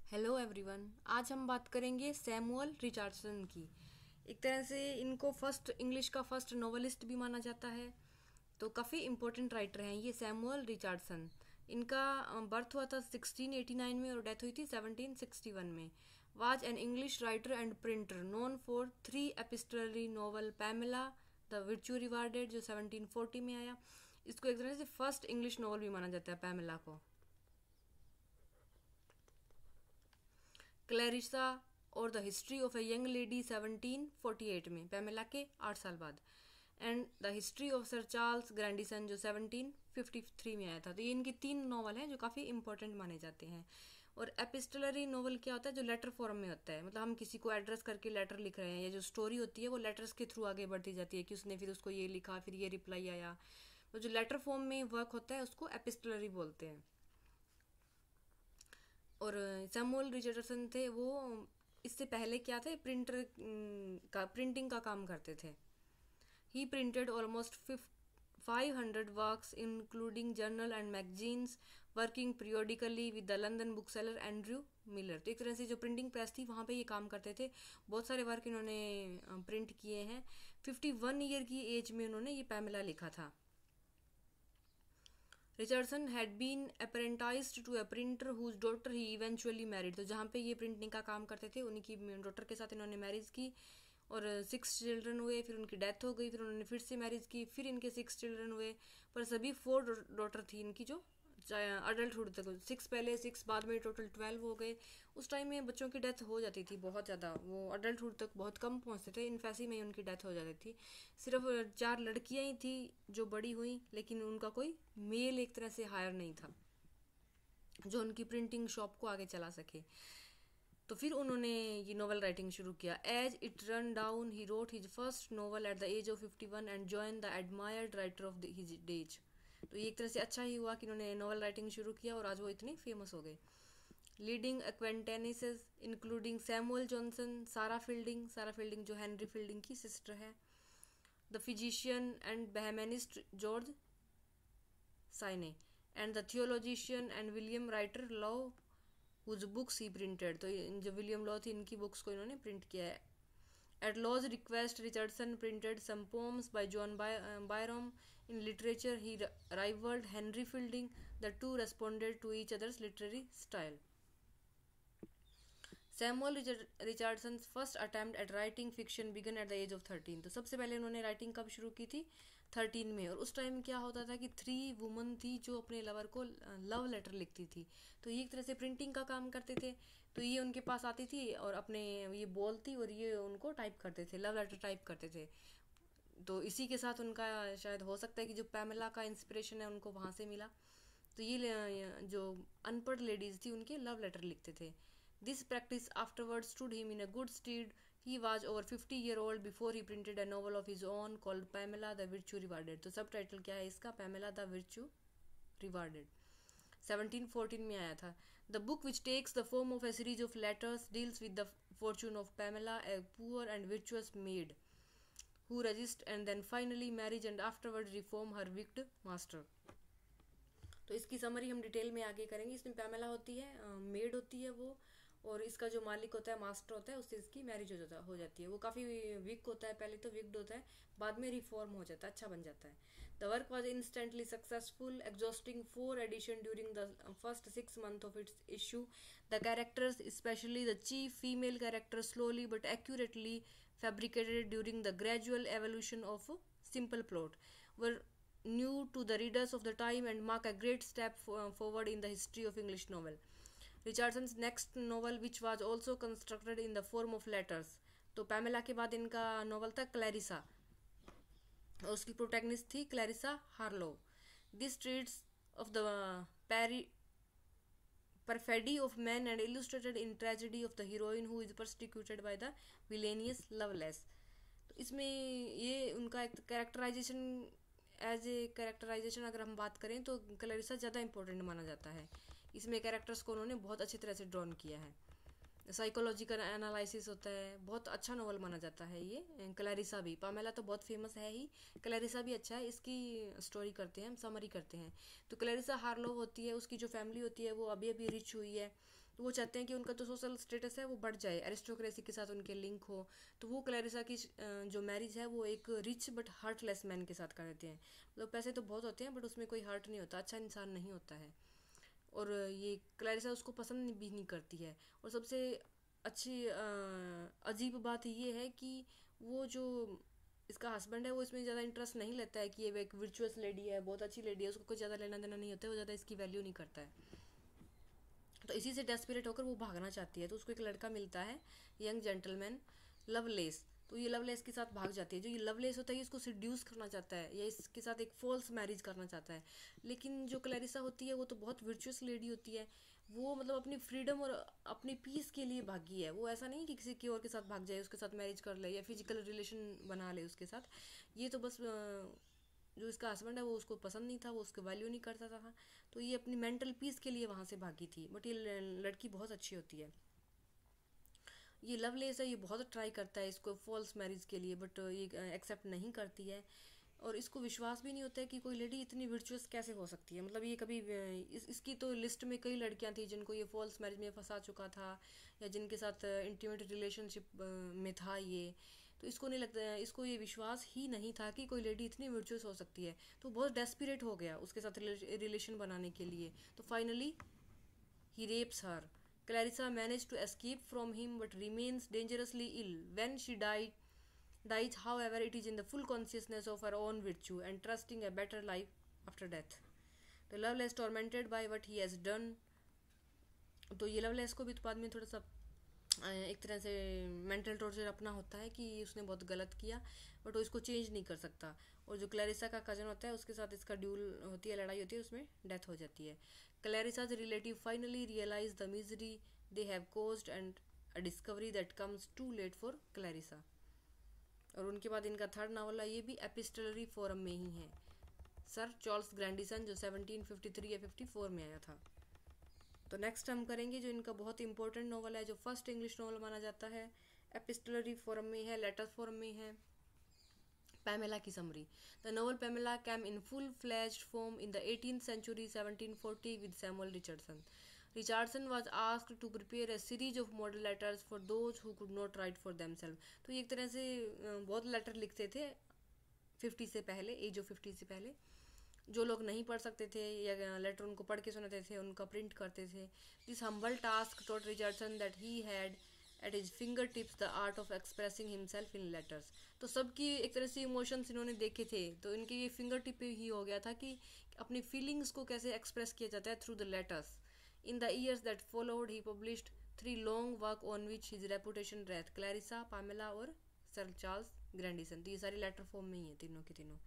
Hello everyone. आज हम बात करेंगे सैमुअल रिचर्डसन की। एक तरह से इनको फर्स्ट इंग्लिश का फर्स्ट नॉवेलिस्ट भी माना जाता है, तो काफ़ी इम्पोर्टेंट राइटर हैं ये सैमुअल रिचर्डसन। इनका बर्थ हुआ था 1689 में और डेथ हुई थी 1761 में। Was an English writer and printer known for 3 epistolary novel Pamela the virtue rewarded जो 1740 में आया। इसको एक तरह से फर्स्ट इंग्लिश नॉवल भी माना जाता है पैमेला को। क्लैरिसा और the history of a young lady 1748 में, पैमेला के 8 साल बाद। And the history of Sir Charles Grandison जो 1753 में आया था। तो ये इनकी 3 नॉवल हैं जो काफ़ी इंपॉर्टेंट माने जाते हैं। और एपिस्टलरी नॉवल क्या होता है? जो लेटर फॉर्म में होता है, मतलब हम किसी को एड्रेस करके लेटर लिख रहे हैं, या जो स्टोरी होती है वो लेटर्स के थ्रू आगे बढ़ती जाती है कि उसने फिर उसको ये लिखा, फिर ये रिप्लाई आया। तो जो लेटर फॉर्म में वर्क होता है उसको एपिस्टलरी बोलते हैं। और सैमुअल रिचर्डसन थे वो, इससे पहले क्या थे, प्रिंटिंग का काम करते थे। He printed almost 500 works including journal and magazines, working periodically with the London bookseller Andrew Millar. तो एक तरह से जो प्रिंटिंग प्रेस थी वहाँ पे ये काम करते थे। बहुत सारे वर्क इन्होंने प्रिंट किए हैं। 51 ईयर की एज में उन्होंने ये पैमेला लिखा था। Richardson had been apprenticed to a printer whose daughter he eventually married. तो जहाँ पे ये प्रिंटिंग का काम करते थे उन्हीं की डॉटर के साथ इन्होंने मैरिज की और 6 चिल्ड्रन हुए। फिर उनकी डेथ हो गई, फिर उन्होंने फिर से मैरिज की, फिर इनके 6 चिल्ड्रन हुए। पर सभी 4 डॉटर थी इनकी जो अडल्टहुड तक, 6 पहले 6 बाद में, टोटल 12 हो गए। उस टाइम में बच्चों की डेथ हो जाती थी बहुत ज़्यादा, वो अडल्टहुड तक बहुत कम पहुँचते थे, इन्फेसी में उनकी डेथ हो जाती थी। सिर्फ 4 लड़कियाँ ही थी जो बड़ी हुई, लेकिन उनका कोई मेल एक तरह से हायर नहीं था जो उनकी प्रिंटिंग शॉप को आगे चला सके। तो फिर उन्होंने ये नॉवल राइटिंग शुरू किया। As it ran down he wrote his first novel at the age of 51 and join the admired writer of his days. तो ये एक तरह से अच्छा ही हुआ कि उन्होंने नॉवल राइटिंग शुरू किया और आज वो इतने फेमस हो गए। Leading acquaintances including Samuel Johnson, Sarah Fielding जो हेनरी फील्डिंग की सिस्टर है, the physician and Behmenist George Cheyne, and the theologian and William writer Law whose books he printed. तो जो विलियम लॉ थी इनकी बुक्स को इन्होंने प्रिंट किया है। At Law's request Richardson printed some poems by John Byrom. In literature he rivalled Henry Fielding. The two responded to each others literary style. Samuel Richardson first attempt at writing fiction began at the age of 13। तो सबसे पहले उन्होंने writing कब शुरू की थी? 13 में। और उस टाइम क्या होता था कि 3 वुमन थी जो अपने लवर को लव लेटर लिखती थी। तो ये एक तरह से प्रिंटिंग का काम करते थे। तो ये उनके पास आती थी और अपने ये बोलती और ये उनको टाइप करते थे, लव लेटर टाइप करते थे। तो इसी के साथ उनका शायद हो सकता है कि जो पैमेला का इंस्पिरेशन है उनको वहाँ से मिला। तो ये जो अनपढ़ लेडीज थी उनके लव लेटर लिखते थे। This practice afterward stood him in a good stead. He was over 50 years old before he printed a novel of his own called Pamela the virtue rewarded. तो सब टाइटल क्या है इसका? Pamela the virtue rewarded. 1714 में आया था। The book which takes the form of a series of letters deals with the fortune of Pamela, a poor and virtuous maid who resist and then finally marries and afterward reform her wicked master। तो इसकी summary हम detail में आगे करेंगे। इसमें Pamela होती है, made होती है वो, और इसका जो मालिक होता है, मास्टर होता है, उससे इसकी मैरिज हो जाती है। वो काफ़ी वीक होता है, पहले तो वीक्ड होता है, बाद में रिफॉर्म हो जाता है, अच्छा बन जाता है। The work was instantly successful, exhausting 4 editions during the first 6 months of its issue. The characters, specially the chief female character, slowly but accurately fabricated during the gradual evolution of simple plot, were new to the readers of the time and mark a great step forward in the history of English novel. Richardson's next novel, which was also constructed in the form of letters, तो Pamela के बाद इनका novel था Clarissa, और उसकी protagonist थी Clarissa Harlowe. This treats of the perfidy of men and illustrated in tragedy of the heroine who is persecuted by the villainous Lovelace। तो इसमें ये उनका एक कैरेक्टराइजेशन, एज ए कैरेक्टराइजेशन अगर हम बात करें तो क्लैरिसा ज़्यादा इंपॉर्टेंट माना जाता है। इसमें कैरेक्टर्स को उन्होंने बहुत अच्छी तरह से ड्रॉन किया है। साइकोलॉजिकल एनालिसिस होता है, बहुत अच्छा नॉवल माना जाता है ये क्लैरिसा भी। पामेला तो बहुत फेमस है ही, क्लैरिसा भी अच्छा है। इसकी स्टोरी करते हैं हम, समरी करते हैं। तो क्लैरिसा हार्लो होती है, उसकी जो फैमिली होती है वो अभी अभी रिच हुई है, तो वो चाहते हैं कि उनका जो सोशल स्टेटस है वो बढ़ जाए, एरिस्टोक्रेसी के साथ उनके लिंक हो। तो वो क्लैरिसा की जो मैरिज है वो एक रिच बट हार्टलेस मैन के साथ कर देते हैं। मतलब पैसे तो बहुत होते हैं बट उसमें कोई हार्ट नहीं होता, अच्छा इंसान नहीं होता है। और ये क्लैरिसा उसको पसंद भी नहीं करती है। और सबसे अच्छी अजीब बात ये है कि वो जो इसका हस्बैंड है वो इसमें ज़्यादा इंटरेस्ट नहीं लेता है कि ये एक वर्चुअस लेडी है, बहुत अच्छी लेडी है, उसको कुछ ज़्यादा लेना देना नहीं होता है, वो ज़्यादा इसकी वैल्यू नहीं करता है। तो इसी से डेस्परेट होकर वो भागना चाहती है। तो उसको एक लड़का मिलता है, यंग जेंटलमैन लवलेस। तो ये लवलेस के साथ भाग जाती है। जो ये लवलेस होता है ये इसको सिड्यूस करना चाहता है या इसके साथ एक फॉल्स मैरिज करना चाहता है। लेकिन जो क्लैरिसा होती है वो तो बहुत वर्चुअस लेडी होती है। वो मतलब अपनी फ्रीडम और अपनी पीस के लिए भागी है। वो ऐसा नहीं कि किसी की और के साथ भाग जाए, उसके साथ मैरिज कर ले या फिजिकल रिलेशन बना ले उसके साथ। ये तो बस जो इसका हस्बैंड है वो उसको पसंद नहीं था, वो उसको वैल्यू नहीं करता था। तो ये अपनी मेंटल पीस के लिए वहाँ से भागी थी। बट ये लड़की बहुत अच्छी होती है। ये लवलेस है, ये बहुत ट्राई करता है इसको फॉल्स मैरिज के लिए, बट ये एक्सेप्ट नहीं करती है। और इसको विश्वास भी नहीं होता है कि कोई लेडी इतनी वर्चुअस कैसे हो सकती है। मतलब ये कभी इसकी तो लिस्ट में कई लड़कियां थी जिनको ये फॉल्स मैरिज में फंसा चुका था या जिनके साथ इंटीमेट रिलेशनशिप में था ये। तो इसको नहीं लगता है, इसको ये विश्वास ही नहीं था कि कोई लेडी इतनी वर्चुअस हो सकती है। तो बहुत डेस्परेट हो गया उसके साथ रिलेशन बनाने के लिए। तो finally he rapes her. Clarissa managed to escape from him but remains dangerously ill. When she dies, however, it is in the full consciousness of her own virtue and trusting a better life after death. The Lovelace, tormented by what he has done, तो ये loveless को भी तो बाद में थोड़ा सा एक तरह से मेंटल टॉर्चर अपना होता है कि उसने बहुत गलत किया, बट वो इसको चेंज नहीं कर सकता। और जो क्लैरिसा का कजन होता है उसके साथ इसका ड्यूल होती है, लड़ाई होती है, उसमें डेथ हो जाती है। Clarissa's relative finally realise the misery they have caused and a discovery that comes too late for Clarissa. और उनके बाद इनका थर्ड नावल है, ये भी एपिस्टलरी फॉर्म में ही है, सर चार्ल्स ग्रैंडिसन, जो 1753 या 54 में आया था। तो नेक्स्ट हम करेंगे जो इनका बहुत इंपॉर्टेंट नॉवल है, जो फर्स्ट इंग्लिश नॉवल माना जाता है, एपिस्टलरी फॉर्म में है, लेटर फॉर्म में है, पैमेला की summary. The novel Pamela came in full flashed form in the 18th century 1740 with Samuel Richardson. Richardson was asked to prepare a series of model letters for those who could not write for themselves. तो ये एक तरह से बहुत letter लिखते थे 50 से पहले, एज ऑफ 50 से पहले। जो लोग नहीं पढ़ सकते थे या लेटर उनको पढ़ के सुनाते थे, उनका प्रिंट करते थे। This humble task taught Richardson that he had at his finger tips the art of expressing himself in letters. तो सबकी एक तरह से इमोशंस इन्होंने देखे थे, तो इनके ये फिंगर टिप पे ही हो गया था कि अपनी फीलिंग्स को कैसे एक्सप्रेस किया जाता है through the letters. In the years that followed he published 3 long work on which his reputation rest, Clarissa, Pamela और सर चार्ल्स ग्रैंडिसन। तो ये सारी लेटर फॉर्म में ही है तीनों की तीनों।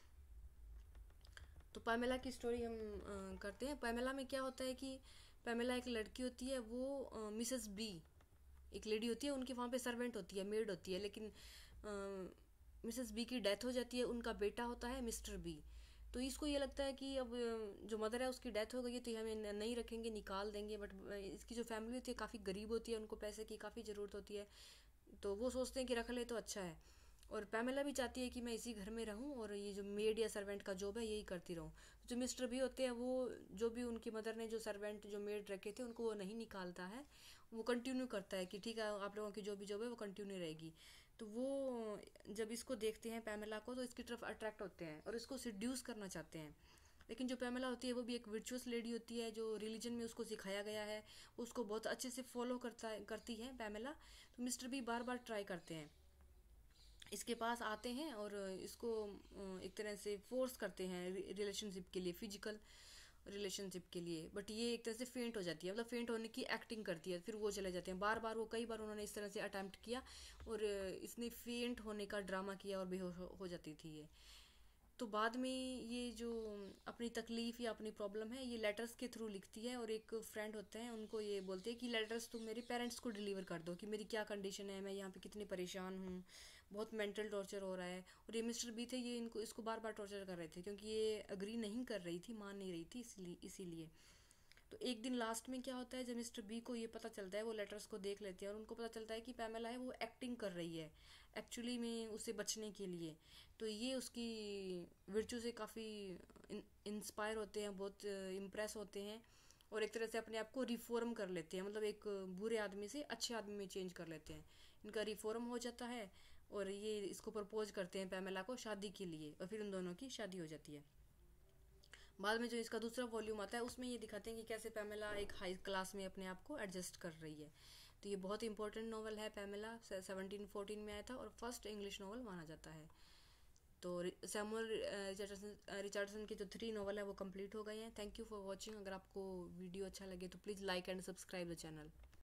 तो पैमेला की स्टोरी हम करते हैं। पैमेला में क्या होता है कि पैमेला एक लड़की होती है, वो मिसेस बी एक लेडी होती है, उनके वहाँ पे सर्वेंट होती है, मेड होती है। लेकिन मिसेस बी की डेथ हो जाती है, उनका बेटा होता है मिस्टर बी। तो इसको ये लगता है कि अब जो मदर है उसकी डेथ हो गई है तो हमें नहीं रखेंगे, निकाल देंगे। बट इसकी जो फैमिली होती है काफ़ी गरीब होती है, उनको पैसे की काफ़ी ज़रूरत होती है, तो वो सोचते हैं कि रख ले तो अच्छा है। और पैमेला भी चाहती है कि मैं इसी घर में रहूं और ये जो मेड या सर्वेंट का जॉब है यही करती रहूं। जो मिस्टर भी होते हैं वो जो भी उनकी मदर ने जो सर्वेंट जो मेड रखे थे उनको वो नहीं निकालता है, वो कंटिन्यू करता है कि ठीक है आप लोगों की जो भी जॉब है वो कंटिन्यू रहेगी। तो वो जब इसको देखते हैं पैमेला को तो इसकी तरफ अट्रैक्ट होते हैं और इसको सिड्यूस करना चाहते हैं। लेकिन जो पैमेला होती है वो भी एक वर्चुअस लेडी होती है, जो रिलीजन में उसको सिखाया गया है उसको बहुत अच्छे से फॉलो करती है पैमेला। तो मिस्टर भी बार बार ट्राई करते हैं, इसके पास आते हैं और इसको एक तरह से फोर्स करते हैं रिलेशनशिप के लिए, फिजिकल रिलेशनशिप के लिए। बट ये एक तरह से फेंट हो जाती है, मतलब फेंट होने की एक्टिंग करती है, फिर वो चले जाते हैं। बार बार वो कई बार उन्होंने इस तरह से अटेम्प्ट किया और इसने फेंट होने का ड्रामा किया और बेहोश हो जाती थी ये। तो बाद में ये जो अपनी तकलीफ़ या अपनी प्रॉब्लम है ये लेटर्स के थ्रू लिखती है। और एक फ्रेंड होते हैं उनको ये बोलते हैं कि लेटर्स तुम मेरे पेरेंट्स को डिलीवर कर दो कि मेरी क्या कंडीशन है, मैं यहाँ पे कितनी परेशान हूँ, बहुत मेंटल टॉर्चर हो रहा है। और ये मिस्टर बी थे, ये इसको बार बार टॉर्चर कर रहे थे क्योंकि ये अग्री नहीं कर रही थी, मान नहीं रही थी, इसीलिए। तो एक दिन लास्ट में क्या होता है, जब मिस्टर बी को ये पता चलता है, वो लेटर्स को देख लेते हैं और उनको पता चलता है कि पैमेला है वो एक्टिंग कर रही है एक्चुअली में उसे बचने के लिए। तो ये उसकी वर्चू से काफ़ी इंस्पायर होते हैं, बहुत इम्प्रेस होते हैं और एक तरह से अपने आप को रिफॉर्म कर लेते हैं, मतलब एक बुरे आदमी से अच्छे आदमी में चेंज कर लेते हैं। इनका रिफॉर्म हो जाता है और ये इसको प्रपोज करते हैं पैमेला को शादी के लिए, और फिर उन दोनों की शादी हो जाती है। बाद में जो इसका दूसरा वॉल्यूम आता है उसमें ये दिखाते हैं कि कैसे पैमेला एक हाई क्लास में अपने आप को एडजस्ट कर रही है। तो ये बहुत इंपॉर्टेंट नॉवल है पैमेला, 1714 में आया था और फर्स्ट इंग्लिश नॉवल माना जाता है। तो सैमुअल रिचर्डसन के जो 3 नॉवल है वो कंप्लीट हो गए हैं। Thank you for watching. अगर आपको वीडियो अच्छा लगे तो please like and subscribe the channel.